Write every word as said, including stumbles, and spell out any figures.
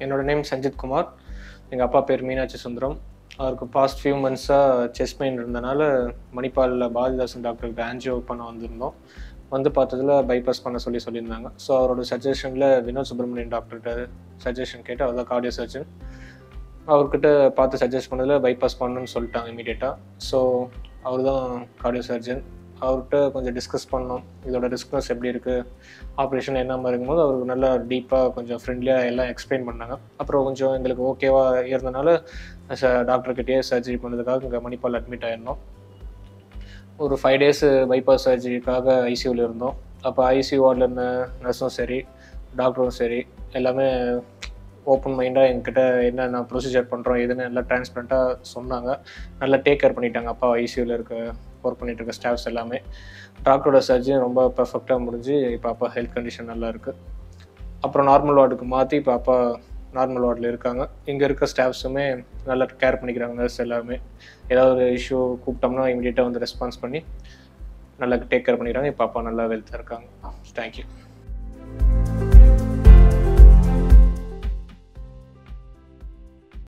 என்னோட நேம் சஞ்சித் குமார். எங்கள் அப்பா பேர் மீனாட்சி சுந்தரம். அவருக்கு பாஸ்ட் ஃபியூ மந்த்ஸாக செஸ்ட் பெயின் இருந்தனால மணிப்பாலில் பாரதிதாசன் டாக்டருக்கு ஆன்ஜியோ பண்ண வந்திருந்தோம். வந்து பார்த்ததில் பைபாஸ் பண்ண சொல்லி சொல்லியிருந்தாங்க. ஸோ அவரோட சஜஷனில் வினோத் சுப்ரமணியன் டாக்டர்கிட்ட சஜஷன் கேட்டு அவர் தான் கார்டியோ சர்ஜன். அவர்கிட்ட பார்த்து சஜஸ்ட் பண்ணதில் பைபாஸ் பண்ணணும்னு சொல்லிட்டாங்க இமீடியட்டாக. ஸோ அவர் தான் கார்டியோ சர்ஜன். அவர்கிட்ட கொஞ்சம் டிஸ்கஸ் பண்ணோம், இதோட ரிஸ்க்னஸ் எப்படி இருக்குது, ஆப்ரேஷன் என்ன மாதிரி இருக்கும்போது அவருக்கு நல்லா டீப்பாக கொஞ்சம் ஃப்ரெண்ட்லியாக எல்லாம் எக்ஸ்பிளைன் பண்ணாங்க. அப்புறம் கொஞ்சம் எங்களுக்கு ஓகேவாக இருந்தனால ச டாக்டர்கிட்டயே சர்ஜரி பண்ணுறதுக்காக இங்கே மணிப்பால் அட்மிட் ஆகிருந்தோம். ஒரு ஃபைவ் டேஸு பைபாஸ் சர்ஜரிக்காக ஐசியூவில் இருந்தோம். அப்போ ஐசியூ வார்டில் இருந்த நர்ஸும் சரி டாக்டரும் சரி எல்லாமே ஓப்பன் மைண்டாக என்கிட்ட என்னென்ன ப்ரொசீஜர் பண்ணுறோம் எதுன்னு நல்லா டிரான்ஸ்பரண்ட்டாக சொன்னாங்க. நல்லா டேக் கேர் பண்ணிட்டாங்க. அப்பா ஐசியூவில் இருக்க ஒர்க் பண்ணிகிட்டு இருக்க ஸ்டாஃப்ஸ் எல்லாமே. டாக்டரோட சர்ஜரி ரொம்ப பர்ஃபெக்டாக முடிஞ்சு இப்போ அப்பா ஹெல்த் கண்டிஷன் நல்லா இருக்குது. அப்புறம் நார்மல் வார்டுக்கு மாற்றி இப்போ அப்பா நார்மல் வார்டில் இருக்காங்க. இங்கே இருக்க ஸ்டாஃப்ஸுமே நல்லா கேர் பண்ணிக்கிறாங்க. நர்ஸ் எல்லாருமே ஏதாவது ஒரு இஷ்யூ கூப்பிட்டோம்னா இமீடியட்டாக வந்து ரெஸ்பான்ஸ் பண்ணி நல்லா டேக் கேர் பண்ணிக்கிறாங்க. இப்போ அப்பா நல்லா வெல்த்தாக இருக்காங்க. தேங்க்யூ.